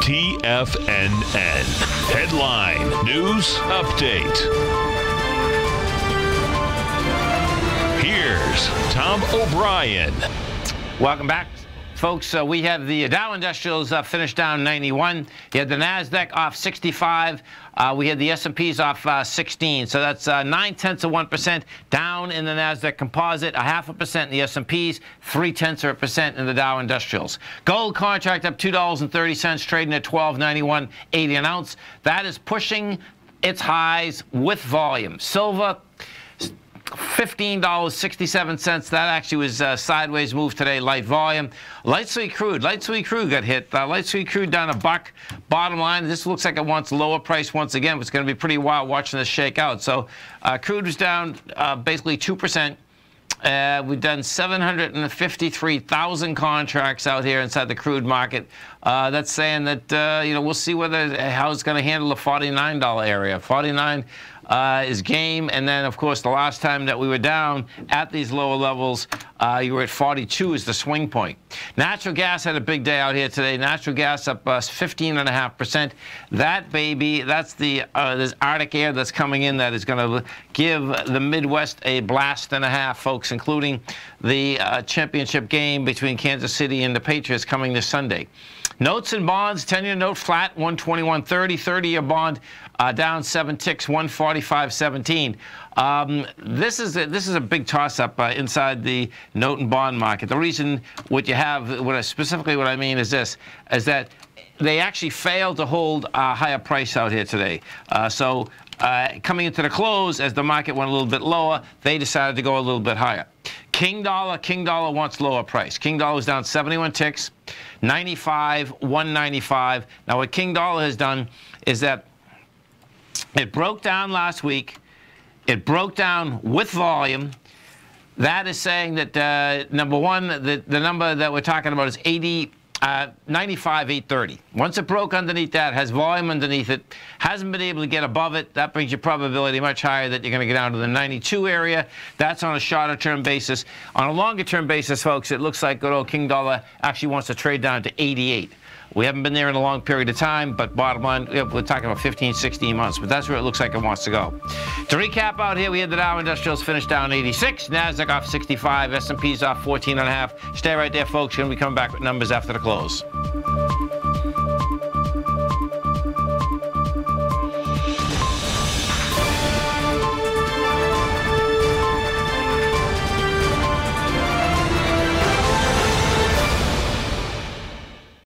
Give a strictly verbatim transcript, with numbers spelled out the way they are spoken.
T F N N. Headline News Update. Here's Tom O'Brien. Welcome back, folks. Uh, we have the Dow Industrials uh, finished down ninety-one. You had the NASDAQ off sixty-five. Uh, we had the S and Ps off uh, sixteen. So that's uh, nine tenths of one percent down in the NASDAQ Composite, a half a percent in the S and Ps, three tenths of a percent in the Dow Industrials. Gold contract up two dollars and thirty cents, trading at twelve ninety-one eighty an ounce. That is pushing its highs with volume. Silver, fifteen dollars and sixty-seven cents. That actually was a sideways move today, light volume. Light sweet crude. Light sweet crude got hit. Uh, light sweet crude down a buck. Bottom line, this looks like it wants lower price once again, but it's going to be pretty wild watching this shake out. So uh, crude was down uh, basically two percent. Uh, we've done seven hundred fifty-three thousand contracts out here inside the crude market. Uh, that's saying that, uh, you know, we'll see whether how it's going to handle the forty-nine dollar area. forty-nine uh, is game. And then, of course, the last time that we were down at these lower levels, uh, you were at forty-two is the swing point. Natural gas had a big day out here today. Natural gas up uh, fifteen point five percent. That, baby, that's the uh, this Arctic air that's coming in that is going to give the Midwest a blast and a half, folks, including the uh, championship game between Kansas City and the Patriots coming this Sunday. Notes and bonds, ten-year note flat, one twenty-one thirty. thirty-year bond uh, down seven ticks, one forty-five seventeen. Um, this is a, this is a big toss-up uh, inside the note and bond market. The reason what you have, what I, specifically what I mean is this, is that they actually failed to hold a higher price out here today. Uh, so uh, coming into the close, as the market went a little bit lower, they decided to go a little bit higher. King dollar, King dollar wants lower price. King dollar was down seventy-one ticks, ninety-five, one ninety-five. Now what King dollar has done is that it broke down last week. It broke down with volume. That is saying that, uh, number one, the, the number that we're talking about is eighty, uh, ninety-five, eight thirty. Once it broke underneath that, has volume underneath it, hasn't been able to get above it, that brings your probability much higher that you're going to get down to the ninety-two area. That's on a shorter term basis. On a longer term basis, folks, it looks like good old King dollar actually wants to trade down to eighty-eight. We haven't been there in a long period of time, but bottom line, we're talking about fifteen, sixteen months, but that's where it looks like it wants to go. To recap out here, we had the Dow Industrials finished down eighty-six, NASDAQ off sixty-five, S and P's off fourteen and a half. Stay right there, folks. We're going to be coming back with numbers after the close.